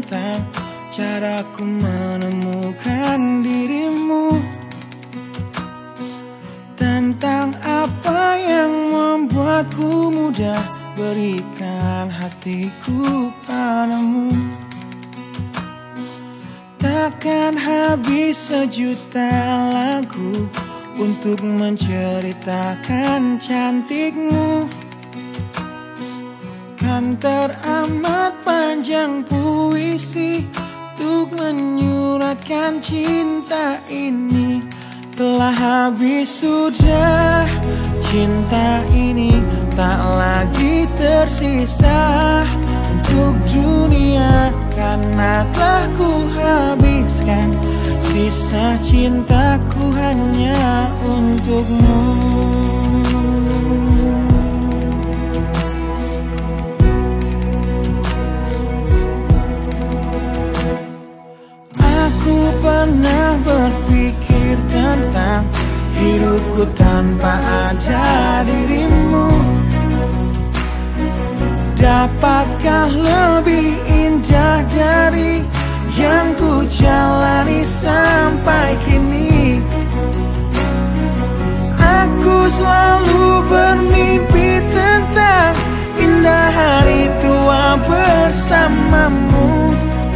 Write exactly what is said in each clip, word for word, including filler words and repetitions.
tentang caraku menemukan dirimu, tentang apa yang membuatku mudah berikan hatiku padamu. Takkan habis sejuta lagu untuk menceritakan cantikmu. Kan teramat panjang puisi untuk menyuratkan cinta ini. Telah habis sudah cinta ini, tak lagi tersisa untuk dunia, karena telah ku habiskan sisa cintaku hanya untukmu. Aku pernah berpikir tentang hidupku tanpa ada dirimu. Dapatkah lebih indah dari yang ku jalani sampai kini? Aku selalu bermimpi tentang indah hari tua bersamamu.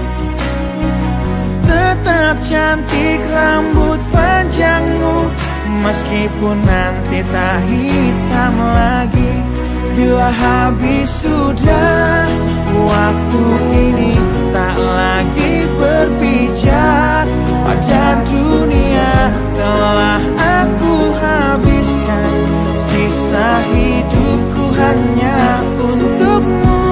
Tetap cantik rambut panjangmu, meskipun nanti tak hitam lagi. Bila habis sudah waktu ini, tak lagi berpijak pada dunia. Telah aku habiskan sisa hidupku hanya untukmu.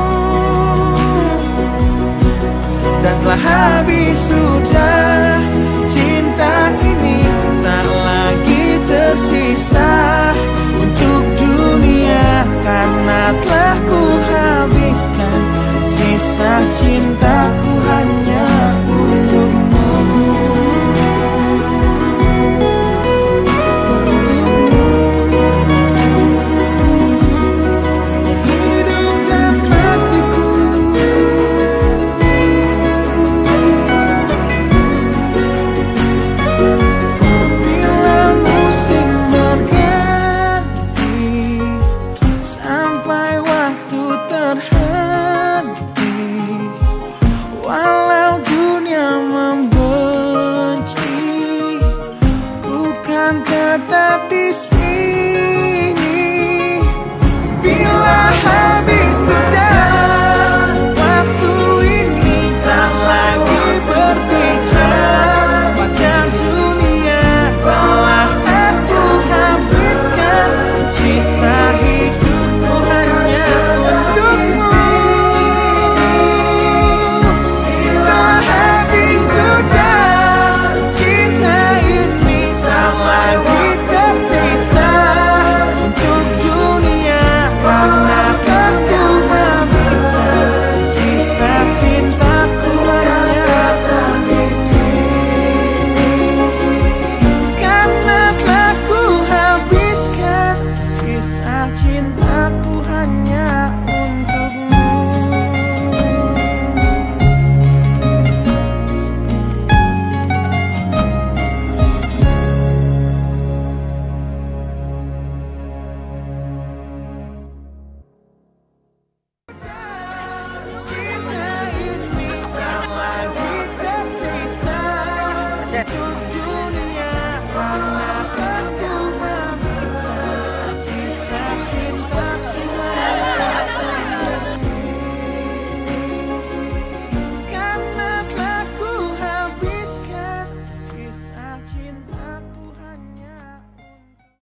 Dan telah habis sudah cinta ini, tak lagi tersisa untuk dunia, karena telah ku habiskan sisa cintaku hanya untukmu. Tetap